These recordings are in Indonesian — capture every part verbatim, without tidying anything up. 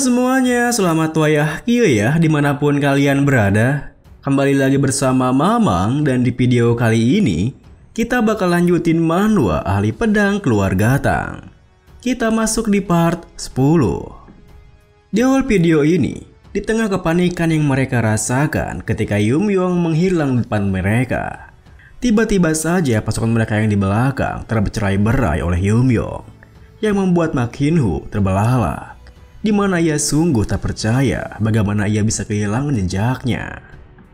semuanya, selamat wayahkio ya dimanapun kalian berada. Kembali lagi bersama Mamang, dan di video kali ini kita bakal lanjutin manhwa Ahli Pedang Keluarga Tang. Kita masuk di part sepuluh. Di awal video ini, di tengah kepanikan yang mereka rasakan ketika Yumyong menghilang di depan mereka, tiba-tiba saja pasukan mereka yang di belakang terbercerai-berai oleh Yumyong, yang membuat Mak Hin-woo terbelalak, di mana ia sungguh tak percaya bagaimana ia bisa kehilangan jejaknya.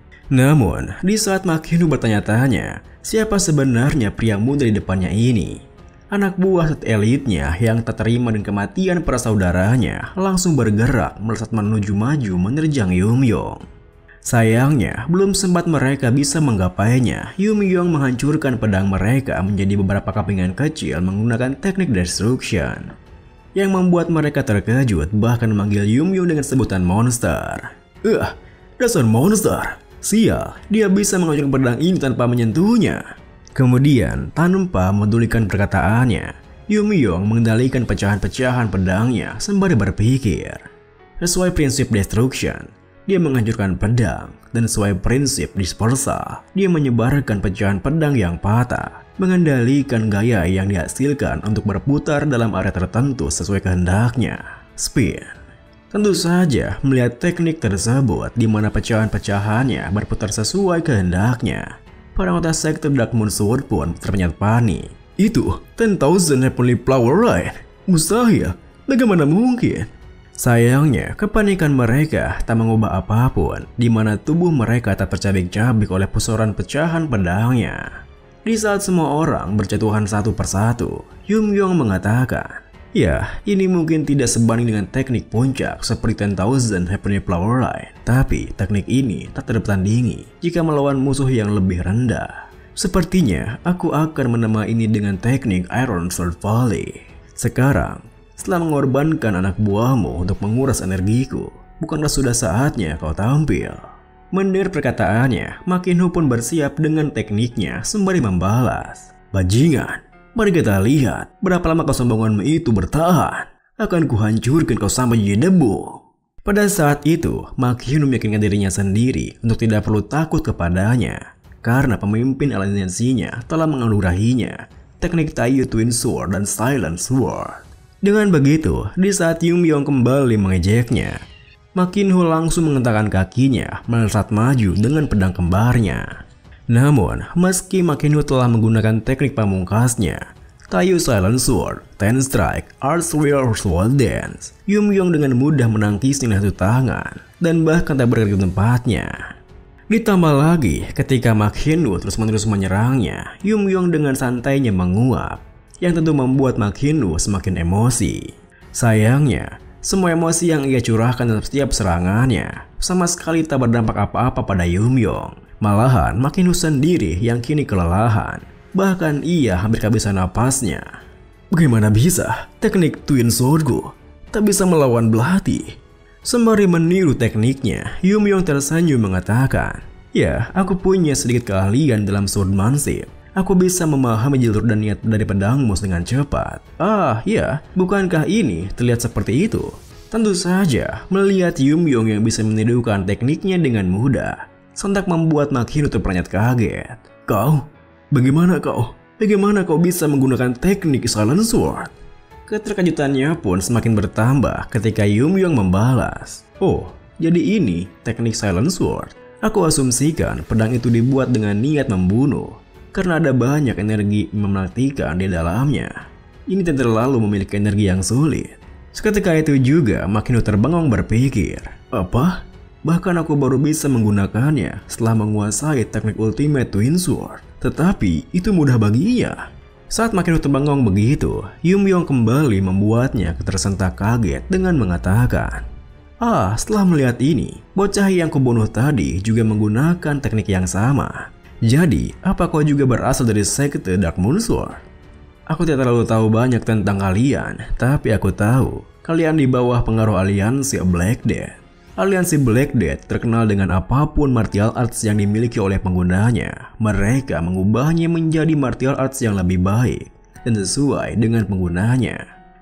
Namun, di saat Mak Hin-woo bertanya-tanya siapa sebenarnya pria muda di depannya ini, anak buah set elitnya yang tak terima dengan kematian para saudaranya langsung bergerak melesat menuju maju menerjang Yumyong. Sayangnya, belum sempat mereka bisa menggapainya, Yumyong menghancurkan pedang mereka menjadi beberapa kepingan kecil menggunakan teknik destruction, yang membuat mereka terkejut bahkan memanggil Yumyong dengan sebutan monster. Eh, dasar monster! Sial, dia bisa menghancurkan pedang ini tanpa menyentuhnya. Kemudian, tanpa memedulikan perkataannya, Yumyong mengendalikan pecahan-pecahan pedangnya sembari berpikir. Sesuai prinsip destruction, dia menghancurkan pedang, dan sesuai prinsip dispersal, dia menyebarkan pecahan pedang yang patah, mengendalikan gaya yang dihasilkan untuk berputar dalam area tertentu sesuai kehendaknya. Spin. Tentu saja melihat teknik tersebut di mana pecahan-pecahannya berputar sesuai kehendaknya, para anggota sekte Dark Moon Sword pun terpenyat panik. Itu ten thousand Heavenly Flower Ride? Mustahil, bagaimana mungkin? Sayangnya, kepanikan mereka tak mengubah apapun, di mana tubuh mereka tak tercabik-cabik oleh pusaran pecahan pedangnya. Di saat semua orang berjatuhan satu persatu, Yumyong mengatakan, ya, ini mungkin tidak sebanding dengan teknik puncak seperti ten thousand Heavenly Flower Ride, tapi teknik ini tak tertandingi jika melawan musuh yang lebih rendah. Sepertinya aku akan menamai ini dengan teknik Iron Sword Volley. Sekarang, setelah mengorbankan anak buahmu untuk menguras energiku, bukankah sudah saatnya kau tampil? Mendengar perkataannya, Mak Hin-woo pun bersiap dengan tekniknya sembari membalas. Bajingan, mari kita lihat berapa lama kesombonganmu itu bertahan. Akan kuhancurkan kau sampai jadi debu. Pada saat itu, Mak Hin-woo meyakinkan dirinya sendiri untuk tidak perlu takut kepadanya, karena pemimpin aliansinya telah menganugerahinya teknik Taiyu Twin Sword dan Silent Sword. Dengan begitu, di saat Yumyong kembali mengejeknya, Mak Hin-woo langsung mengentakkan kakinya melesat maju dengan pedang kembarnya. Namun, meski Mak Hin-woo telah menggunakan teknik pamungkasnya, Taiyu Silent Sword, Ten Strike, Arts Warrior Sword Dance, Yumyong dengan mudah menangkisnya satu tangan dan bahkan tak bergerak di tempatnya. Ditambah lagi, ketika Mak Hin-woo terus-menerus menyerangnya, Yumyong dengan santainya menguap, yang tentu membuat Mak Hin-woo semakin emosi. Sayangnya, semua emosi yang ia curahkan dalam setiap serangannya sama sekali tak berdampak apa-apa pada Yumyong. Malahan Mak Hin-woo sendiri yang kini kelelahan, bahkan ia hampir kehabisan napasnya. Bagaimana bisa teknik Twin Swordku tak bisa melawan belati? Sembari meniru tekniknya, Yumyong tersenyum mengatakan, ya, aku punya sedikit keahlian dalam swordmanship. Aku bisa memahami jalur dan niat dari pedangmu dengan cepat. Ah, ya, bukankah ini terlihat seperti itu? Tentu saja, melihat Yumyong yang bisa menirukan tekniknya dengan mudah, sontak membuat Mak Hin-woo terperanjat kaget. Kau? Bagaimana kau? Bagaimana kau bisa menggunakan teknik Silent Sword? Keterkejutannya pun semakin bertambah ketika Yumyong membalas. Oh, jadi ini teknik Silent Sword. Aku asumsikan pedang itu dibuat dengan niat membunuh, karena ada banyak energi mematikan di dalamnya. Ini tidak terlalu memiliki energi yang sulit. Seketika itu juga Mak Hin-woo terbengong berpikir, apa? Bahkan aku baru bisa menggunakannya setelah menguasai teknik Ultimate Twin Sword. Tetapi itu mudah baginya. Saat Mak Hin-woo terbengong begitu, Yumyong kembali membuatnya tersentak kaget dengan mengatakan, ah, setelah melihat ini, bocah yang kubunuh tadi juga menggunakan teknik yang sama. Jadi, apa kau juga berasal dari sekte Dark Moon Sword? Aku tidak terlalu tahu banyak tentang kalian, tapi aku tahu kalian di bawah pengaruh aliansi Black Death. Aliansi Black Death terkenal dengan apapun martial arts yang dimiliki oleh penggunanya. Mereka mengubahnya menjadi martial arts yang lebih baik dan sesuai dengan penggunanya.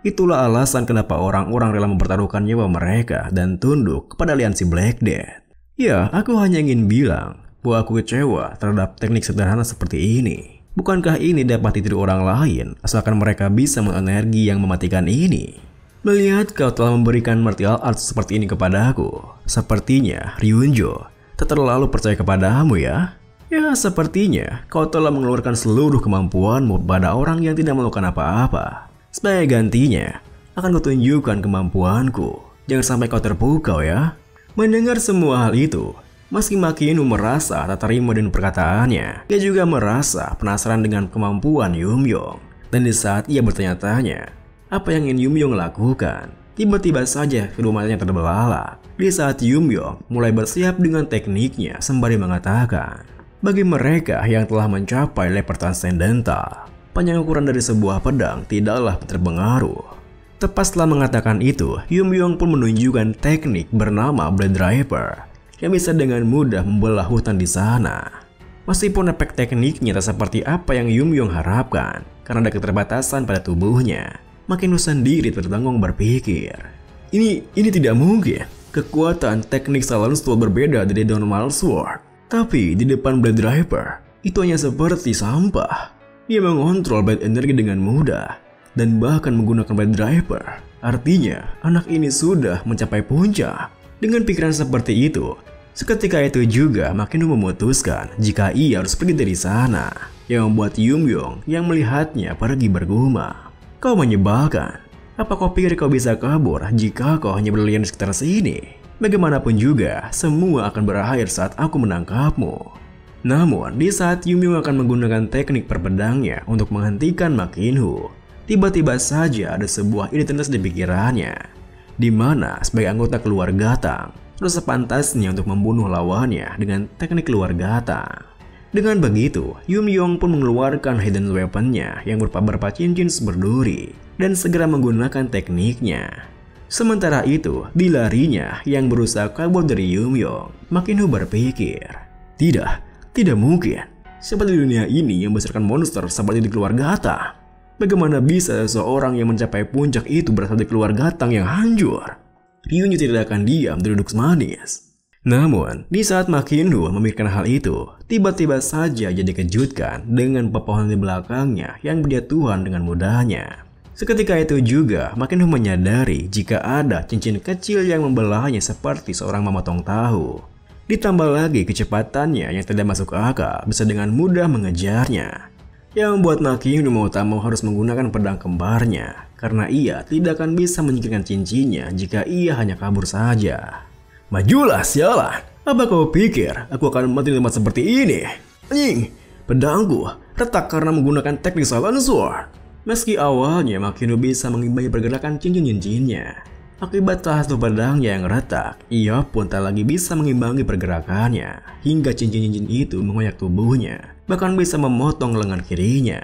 Itulah alasan kenapa orang-orang rela mempertaruhkan nyawa mereka dan tunduk kepada aliansi Black Death. Ya, aku hanya ingin bilang bahwa aku kecewa terhadap teknik sederhana seperti ini. Bukankah ini dapat ditiru orang lain asalkan mereka bisa mengenergi energi yang mematikan ini? Melihat kau telah memberikan martial arts seperti ini kepadaku, sepertinya Ryunjo tak terlalu percaya kepadamu ya? Ya, sepertinya kau telah mengeluarkan seluruh kemampuanmu pada orang yang tidak melakukan apa-apa. Sebagai gantinya, akan kutunjukkan kemampuanku. Jangan sampai kau terpukau ya. Mendengar semua hal itu, meski Makino merasa tak terima dengan perkataannya, dia juga merasa penasaran dengan kemampuan Yumyong. Dan di saat ia bertanya-tanya apa yang ingin Yumyong lakukan, tiba-tiba saja kedua matanya terbelalak. Di saat Yumyong mulai bersiap dengan tekniknya sembari mengatakan, bagi mereka yang telah mencapai level transcendental, panjang ukuran dari sebuah pedang tidaklah terpengaruh. Tepat setelah mengatakan itu, Yumyong pun menunjukkan teknik bernama Blade Driver yang bisa dengan mudah membelah hutan di sana. Meskipun efek tekniknya tak seperti apa yang Yumyong harapkan karena ada keterbatasan pada tubuhnya, Makino sendiri tertanggung berpikir, ini ini tidak mungkin. Kekuatan teknik Saiyan Sword berbeda dari normal sword, tapi di depan Blade Driver itu hanya seperti sampah. Dia mengontrol blade energi dengan mudah dan bahkan menggunakan Blade Driver. Artinya, anak ini sudah mencapai puncak. Dengan pikiran seperti itu, seketika itu juga Makino memutuskan jika ia harus pergi dari sana, yang membuat Yumyong yang melihatnya pergi bergumam, kau menyebalkan. Apa kau pikir kau bisa kabur jika kau hanya berlian di sekitar sini? Bagaimanapun juga, semua akan berakhir saat aku menangkapmu. Namun, di saat Yumyong akan menggunakan teknik perpedangnya untuk menghentikan Makino, tiba-tiba saja ada sebuah ide terlintas di pikirannya, di mana sebagai anggota keluarga Tang, sudah sepantasnya untuk membunuh lawannya dengan teknik keluarga Tang. Dengan begitu, Yumyong pun mengeluarkan hidden weaponnya yang berupa beberapa cincin berduri dan segera menggunakan tekniknya. Sementara itu, di larinya yang berusaha kabur dari Yumyong, Makino berpikir, tidak. Tidak mungkin, siapa di dunia ini yang membesarkan monster seperti di keluarga Tang? Bagaimana bisa seorang yang mencapai puncak itu berasal dari keluarga Tang yang hancur? Ryunjo tidak akan diam duduk manis. Namun, di saat Makino memikirkan hal itu, tiba-tiba saja ia dikejutkan dengan pepohonan di belakangnya yang berjatuhan dengan mudahnya. Seketika itu juga, Makino menyadari jika ada cincin kecil yang membelahnya seperti seorang memotong tahu. Ditambah lagi kecepatannya yang tidak masuk akal bisa dengan mudah mengejarnya. Yang membuat Makino mau tak mau harus menggunakan pedang kembarnya, karena ia tidak akan bisa menyingkirkan cincinnya jika ia hanya kabur saja. Majulah sialan, apa kau pikir aku akan mati di tempat seperti ini? Anjing, pedangku retak karena menggunakan teknik Saiyan Sword. Meski awalnya Makino bisa mengimbangi pergerakan cincin-cincinnya, akibat salah satu pedangnya yang retak, ia pun tak lagi bisa mengimbangi pergerakannya, hingga cincin-cincin itu mengoyak tubuhnya, bahkan bisa memotong lengan kirinya.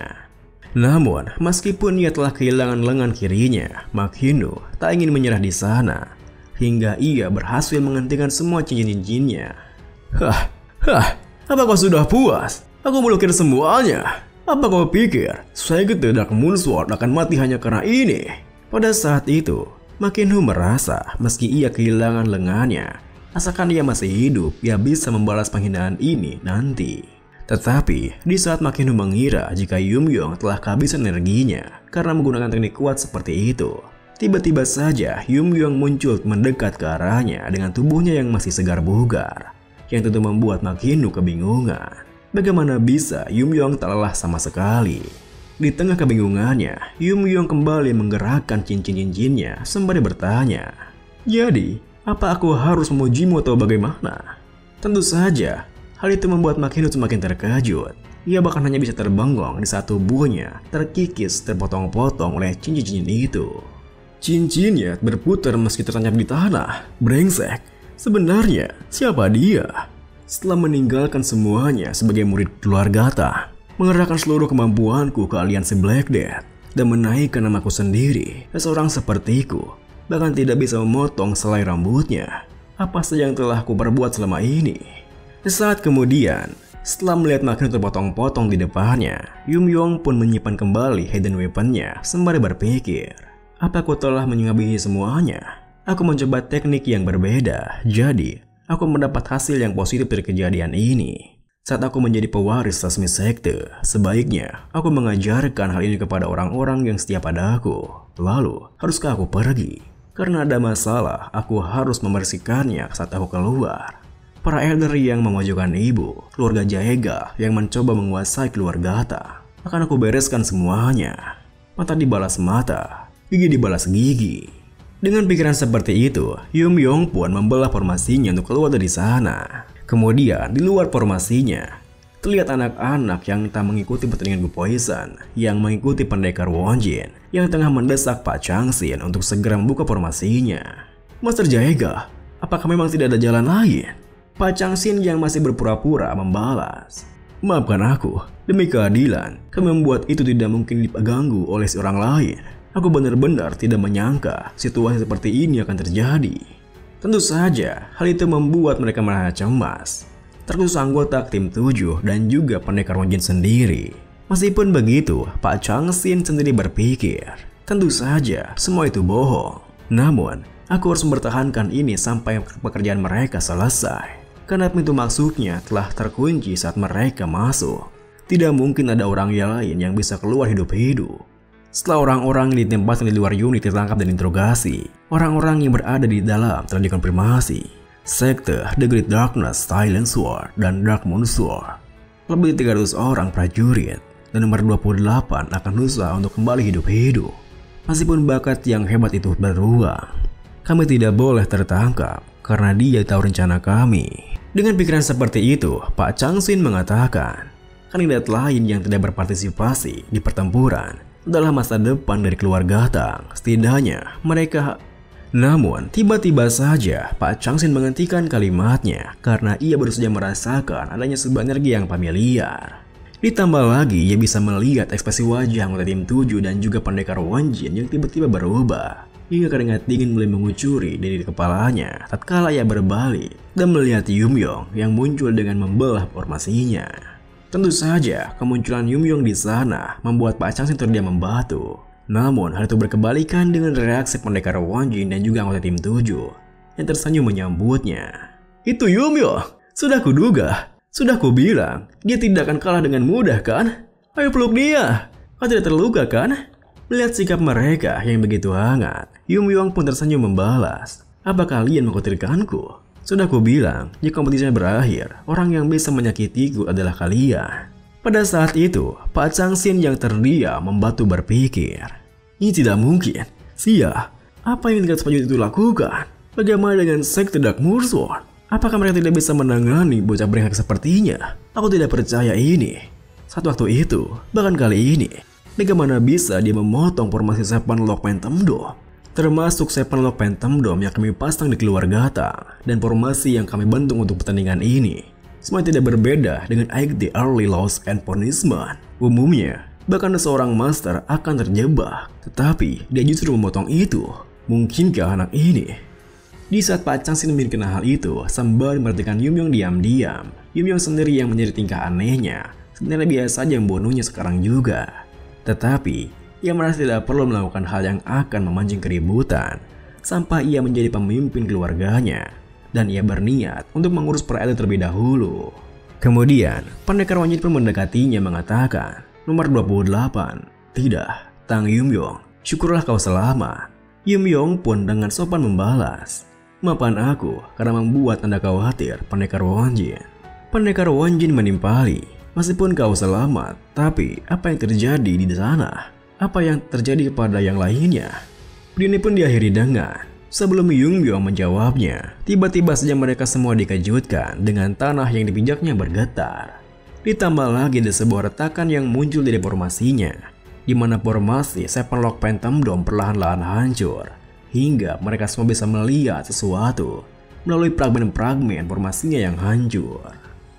Namun, meskipun ia telah kehilangan lengan kirinya, Makino tak ingin menyerah di sana, hingga ia berhasil menghentikan semua cincin-cincinnya. Hah, hah, apa kau sudah puas? Aku melukir semuanya. Apa kau pikir, Saiget the Dark Moon Sword akan mati hanya karena ini? Pada saat itu, Makino merasa meski ia kehilangan lengannya, asalkan ia masih hidup, ia bisa membalas penghinaan ini nanti. Tetapi, di saat Makino mengira jika Yumyong telah kehabisan energinya karena menggunakan teknik kuat seperti itu, tiba-tiba saja Yumyong muncul mendekat ke arahnya dengan tubuhnya yang masih segar bugar, yang tentu membuat Makino kebingungan. Bagaimana bisa Yumyong tak lelah sama sekali? Di tengah kebingungannya, Yumyong kembali menggerakkan cincin-cincinnya sembari bertanya, jadi, apa aku harus memujimu atau bagaimana? Tentu saja, hal itu membuat Makino semakin terkejut. Ia bahkan hanya bisa terbengong di saat tubuhnya terkikis terpotong-potong oleh cincin-cincin itu. Cincinnya berputar meski tertancap di tanah. Brengsek, sebenarnya siapa dia? Setelah meninggalkan semuanya sebagai murid keluarga Tang, mengerahkan seluruh kemampuanku ke aliansi Black Death, dan menaikkan namaku sendiri, seseorang sepertiku bahkan tidak bisa memotong selai rambutnya. Apa saja yang telah aku perbuat selama ini? Sesaat kemudian, setelah melihat Makino terpotong-potong di depannya, Yumyong pun menyimpan kembali hidden weaponnya sembari berpikir, Apa aku telah menyanggupi semuanya? Aku mencoba teknik yang berbeda, jadi aku mendapat hasil yang positif dari kejadian ini. Saat aku menjadi pewaris resmi sekte, sebaiknya aku mengajarkan hal ini kepada orang-orang yang setia padaku. Lalu, haruskah aku pergi? Karena ada masalah, aku harus membersihkannya saat aku keluar. Para elder yang memojokkan ibu, keluarga Jaega yang mencoba menguasai keluarga Ta, akan aku bereskan semuanya. Mata dibalas mata, gigi dibalas gigi. Dengan pikiran seperti itu, Yumyong pun membelah formasinya untuk keluar dari sana. Kemudian, di luar formasinya, terlihat anak-anak yang tak mengikuti pertandingan Gu Poison, yang mengikuti pendekar Wonjin, yang tengah mendesak Pak Changxin untuk segera membuka formasinya. Master Jaega, apakah memang tidak ada jalan lain? Pak Changxin yang masih berpura-pura membalas. Maafkan aku, demi keadilan, kami membuat itu tidak mungkin diganggu oleh seorang lain. Aku benar-benar tidak menyangka situasi seperti ini akan terjadi. Tentu saja, hal itu membuat mereka merasa cemas. Terkhusus anggota tim tujuh dan juga pendekar Wonjin sendiri. Meskipun begitu, Pak Changxin sendiri berpikir, tentu saja semua itu bohong. Namun, aku harus mempertahankan ini sampai pekerjaan mereka selesai. Karena pintu masuknya telah terkunci saat mereka masuk. Tidak mungkin ada orang lain yang bisa keluar hidup-hidup. Setelah orang-orang yang ditempatkan di luar unit ditangkap dan interogasi, orang-orang yang berada di dalam telah dikonfirmasi. Sekte The Great Darkness Silent Sword dan Dark Moon Sword. Lebih dari tiga ratus orang prajurit dan nomor dua puluh delapan akan berusaha untuk kembali hidup-hidup. Meskipun bakat yang hebat itu beruang, kami tidak boleh tertangkap karena dia tahu rencana kami. Dengan pikiran seperti itu, Pak Changxin mengatakan, kandidat lain yang tidak berpartisipasi di pertempuran adalah masa depan dari keluarga Tang. Setidaknya mereka. Namun tiba-tiba saja Pak Changxin menghentikan kalimatnya karena ia baru saja merasakan adanya sebuah energi yang familiar. Ditambah lagi ia bisa melihat ekspresi wajah anggota tim tujuh dan juga pendekar Wonjin yang tiba-tiba berubah. Hingga keringat dingin mulai mengucuri dari kepalanya tatkala ia berbalik dan melihat Yumyong yang muncul dengan membelah formasinya. Tentu saja, kemunculan Yumyong di sana membuat Pak Changxin terdiam membatu. Namun, hal itu berkebalikan dengan reaksi pendekar Wonjin dan juga anggota tim tujuh yang tersenyum menyambutnya. Itu Yumyong, sudah kuduga, sudah kubilang, dia tidak akan kalah dengan mudah kan? Ayo peluk dia, kau tidak terluka kan? Melihat sikap mereka yang begitu hangat, Yumyong pun tersenyum membalas. Apa kalian mengkhawatirkanku? Sudah kubilang, jika kompetisinya berakhir, orang yang bisa menyakitiku adalah kalian. Pada saat itu, Pak Changxin yang terdiam membatu berpikir, ini tidak mungkin. Sia, apa yang tingkat selanjutnya itu lakukan? Bagaimana dengan sekte Dark Moon Sword? Apakah mereka tidak bisa menangani bocah brengsek sepertinya? Aku tidak percaya ini. Saat waktu itu, bahkan kali ini, bagaimana bisa dia memotong formasi Seven Lock Phantom Dome? Termasuk Seven Lock Phantom Dome yang kami pasang di keluarga Tang dan formasi yang kami bentuk untuk pertandingan ini. Semua tidak berbeda dengan Ike the Early Loss and Punishment. Umumnya, bahkan seorang master akan terjebak, tetapi dia justru memotong itu. Mungkinkah anak ini? Di saat Pak Changxin memikirkan hal itu, sambil memperhatikan Yumyong diam-diam, Yumyong sendiri yang menjadi tingkah anehnya, sebenarnya biasa saja membunuhnya sekarang juga. Tetapi ia merasa tidak perlu melakukan hal yang akan memancing keributan sampai ia menjadi pemimpin keluarganya dan ia berniat untuk mengurus perairan terlebih dahulu. Kemudian, pendekar Wonjin pun mendekatinya mengatakan, nomor dua puluh delapan, tidak, Tang Yumyong, syukurlah kau selamat. Yumyong pun dengan sopan membalas, maafkan aku karena membuat Anda khawatir, pendekar Wonjin. Pendekar Wonjin menimpali, meskipun kau selamat, tapi apa yang terjadi di sana? Apa yang terjadi kepada yang lainnya? Video ini pun diakhiri dengan, sebelum Yumyong menjawabnya, tiba-tiba saja mereka semua dikejutkan dengan tanah yang dipijaknya bergetar. Ditambah lagi ada sebuah retakan yang muncul dari formasinya, di mana formasi Seven Lock Phantom Dome perlahan-lahan hancur, hingga mereka semua bisa melihat sesuatu melalui fragmen-fragmen formasinya yang hancur.